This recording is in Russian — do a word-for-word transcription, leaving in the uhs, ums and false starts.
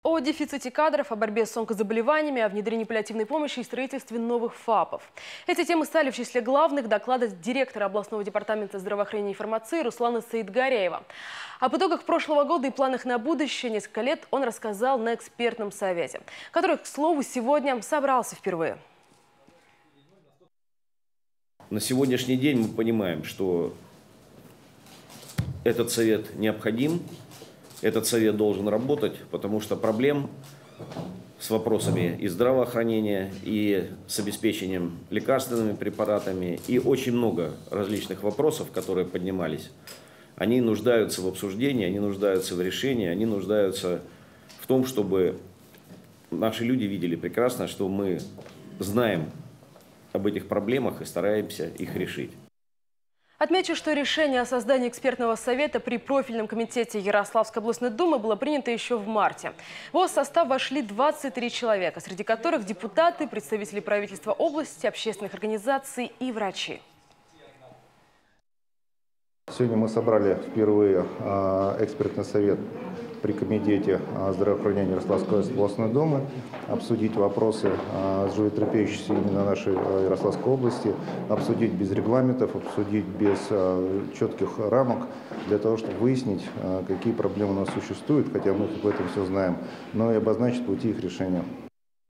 О дефиците кадров, о борьбе с онкозаболеваниями, о внедрении паллиативной помощи и строительстве новых ФАПов. Эти темы стали в числе главных доклада директора областного департамента здравоохранения и фармации Руслана Саидгаряева. Об итогах прошлого года и планах на будущее несколько лет он рассказал на экспертном совете, который, к слову, сегодня собрался впервые. На сегодняшний день мы понимаем, что этот совет необходим. Этот совет должен работать, потому что проблем с вопросами и здравоохранения, и с обеспечением лекарственными препаратами, и очень много различных вопросов, которые поднимались, они нуждаются в обсуждении, они нуждаются в решении, они нуждаются в том, чтобы наши люди видели прекрасно, что мы знаем об этих проблемах и стараемся их решить. Отмечу, что решение о создании экспертного совета при профильном комитете Ярославской областной думы было принято еще в марте. В его состав вошли двадцать три человека, среди которых депутаты, представители правительства области, общественных организаций и врачи. Сегодня мы собрали впервые экспертный совет при комитете здравоохранения Ярославской областной думы, обсудить вопросы, животрепещущие именно нашей Ярославской области, обсудить без регламентов, обсудить без четких рамок, для того, чтобы выяснить, какие проблемы у нас существуют, хотя мы об этом все знаем, но и обозначить пути их решения.